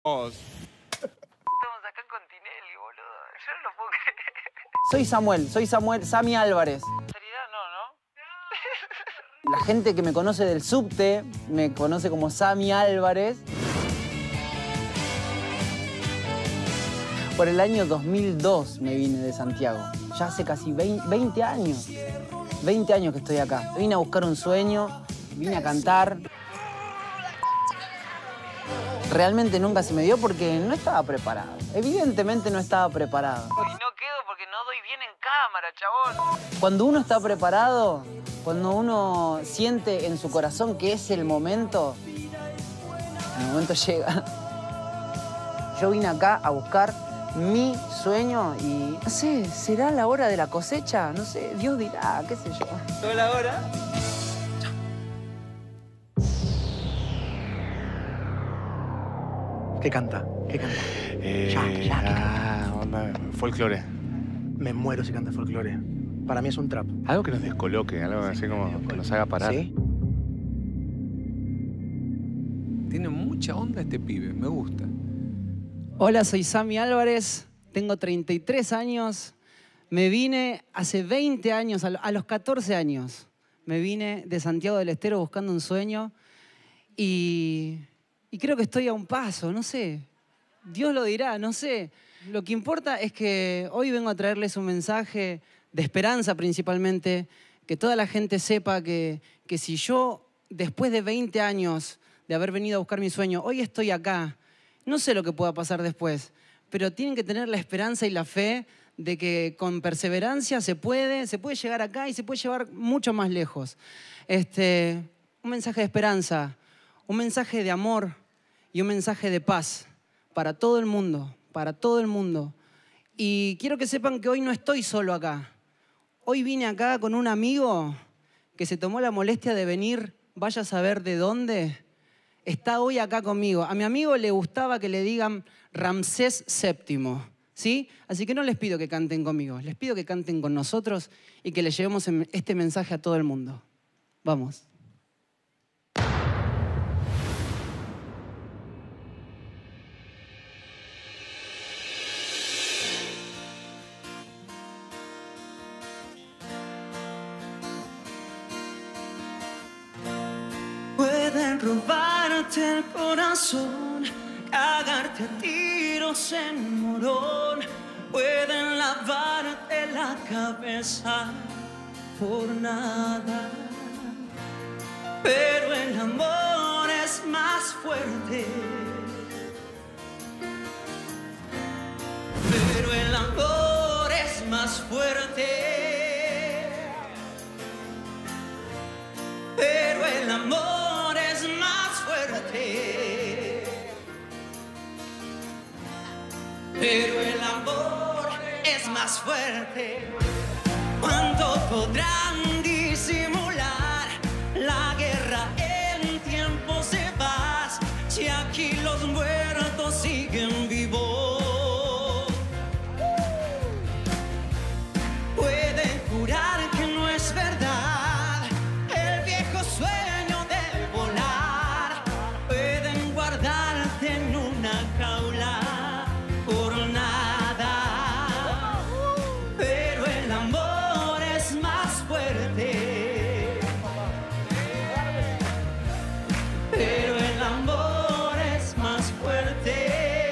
Estamos acá con Tinelli, boludo. Yo no lo puedo creer. Soy Samuel, Sami Álvarez. Seriedad, no. La gente que me conoce del subte me conoce como Sami Álvarez. Por el año 2002 me vine de Santiago. Ya hace casi 20 años. 20 años que estoy acá. Vine a buscar un sueño, vine a cantar. Realmente nunca se me dio porque no estaba preparado. Evidentemente no estaba preparado. Y no quedo porque no doy bien en cámara, chabón. Cuando uno está preparado, cuando uno siente en su corazón que es el momento llega. Yo vine acá a buscar mi sueño y, no sé, ¿será la hora de la cosecha? No sé, Dios dirá, qué sé yo. ¿Toda la hora? ¿Qué canta? ¿Qué canta? Onda folclore. Me muero si canta folclore. Para mí es un trap. Algo que nos descoloque, algo así como que nos haga parar. ¿Sí? Tiene mucha onda este pibe, me gusta. Hola, soy Sami Álvarez, tengo 33 años. Me vine hace 20 años, a los 14 años. Me vine de Santiago del Estero buscando un sueño y creo que estoy a un paso, no sé. Dios lo dirá, no sé. Lo que importa es que hoy vengo a traerles un mensaje de esperanza principalmente, que toda la gente sepa que si yo, después de 20 años de haber venido a buscar mi sueño, hoy estoy acá, no sé lo que pueda pasar después, pero tienen que tener la esperanza y la fe de que con perseverancia se puede llegar acá y se puede llevar mucho más lejos. Un mensaje de esperanza, un mensaje de amor y un mensaje de paz para todo el mundo, para todo el mundo. Y quiero que sepan que hoy no estoy solo acá. Hoy vine acá con un amigo que se tomó la molestia de venir, vaya a saber de dónde, está hoy acá conmigo. A mi amigo le gustaba que le digan Ramsés VII, ¿sí? Así que no les pido que canten conmigo, les pido que canten con nosotros y que le llevemos este mensaje a todo el mundo. Vamos. Pueden robarte el corazón, cagarte a tiros en morón, pueden lavarte la cabeza por nada, pero el amor es más fuerte. Pero el amor es más fuerte. Pero el amor es más fuerte. Pero el amor es más fuerte. ¿Cuánto podrán disimular la guerra en tiempos de paz si aquí los muertos siguen vivos? Pueden jurar que no es verdad el viejo sueño de volar, pueden guardarte en una jaula por nada, pero el amor es más fuerte. Pero el amor es más fuerte.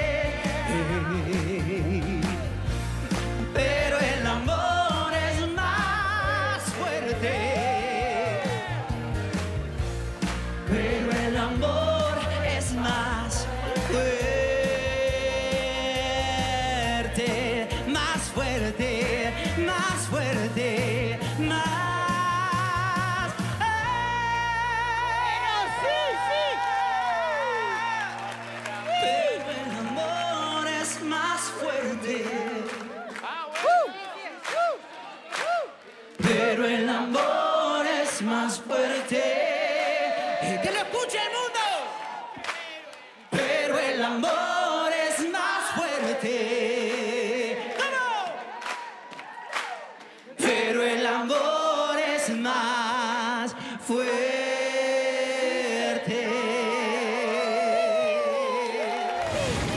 Pero el amor es más fuerte. Pero el amor es más fuerte. Más fuerte, más fuerte, más. Pero el amor es más fuerte. Pero el amor es más fuerte. ¡Que lo escuche el mundo! Pero el amor es más fuerte. ¡Vamos! Pero el amor es más fuerte.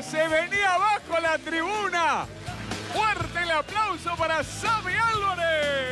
Se venía abajo la tribuna. Fuerte el aplauso para Sammy Álvarez.